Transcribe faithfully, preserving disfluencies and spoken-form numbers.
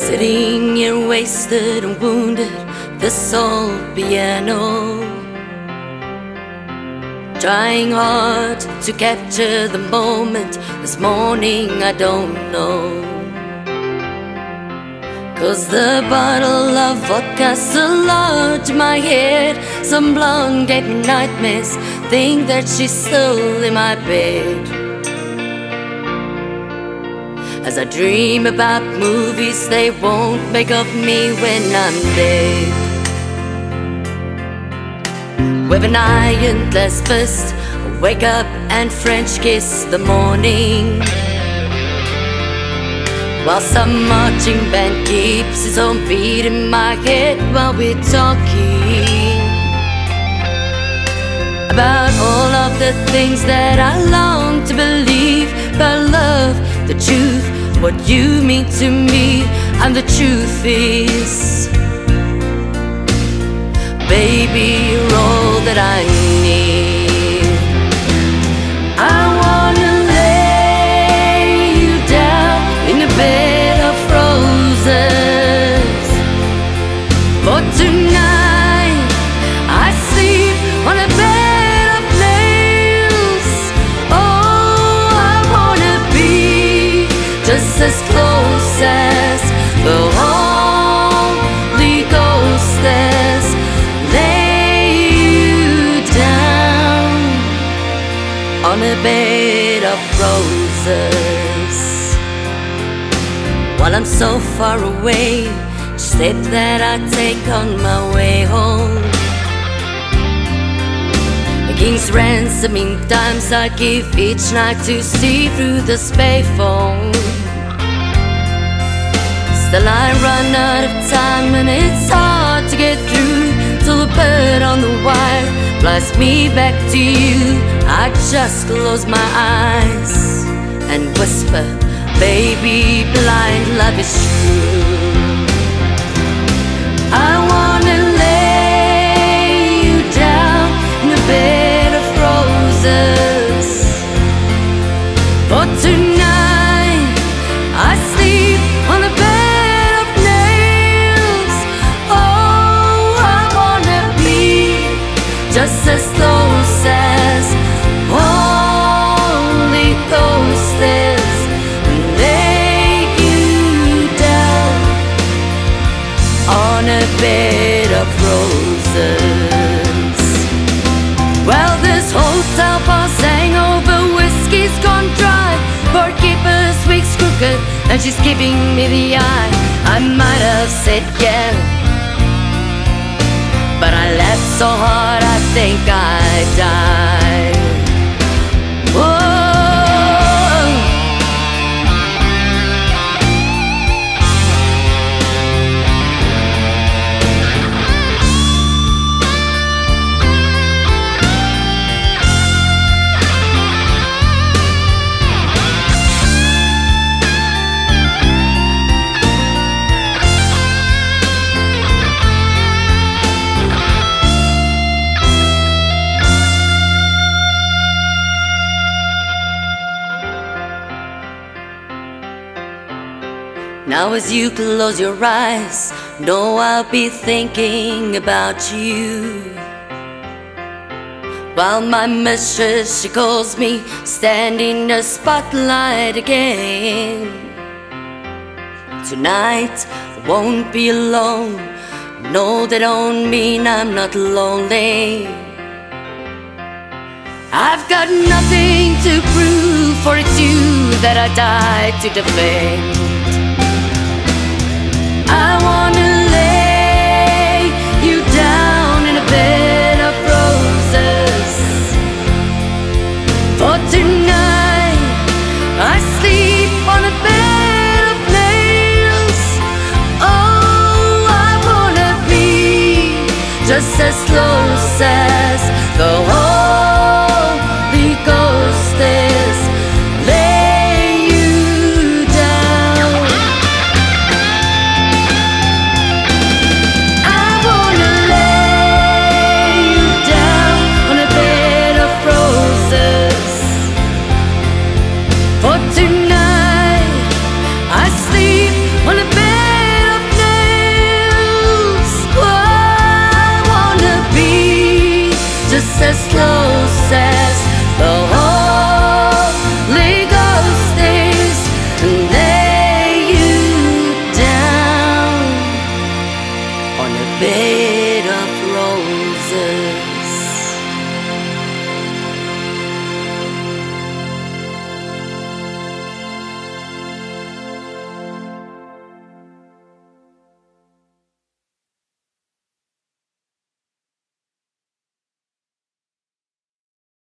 Sitting here wasted and wounded, this old piano, trying hard to capture the moment. This morning I don't know, 'cause the bottle of vodka still lodged in my head. Some blonde gave me nightmares, think that she's still in my bed. As I dream about movies they won't make of me when I'm dead. With an iron glass fist, I wake up and French kiss the morning, while some marching band keeps its own beat in my head while we're talking about all of the things that I long to believe, about love, the truth, what you mean to me. And the truth is, baby, you're all that I need. I wanna lay you down in a bed of roses, for tonight I sleep on a bed of nails. Oh, I wanna be just as close as the Holy Ghost as lay you down on a bed of roses. While I'm so far away, step that I take on my way home. A king's ransom in times I'd give each night to see through the payphone. Still I run out of time and it's hard to get through, till the bird on the wire flies me back to you. I just close my eyes and whisper, baby, blind love is true. I wanna lay you down in a bed of roses, for tonight I sleep on a bed of nails. Oh, I wanna be just as close as Holy Ghost is, and lay you down on a bed of roses. Well, this hotel bar's hangover, whiskey's gone dry, barkeeper's wig's crooked and she's giving me the eye. I might have said yeah, but I laughed so hard I think I died. Whoa. Now as you close your eyes, know I'll be thinking about you, while my mistress, she calls me, stand in the spotlight again. Tonight I won't be alone, no, that don't mean I'm not lonely. I've got nothing to prove, for it's you that I died to defend. I wanna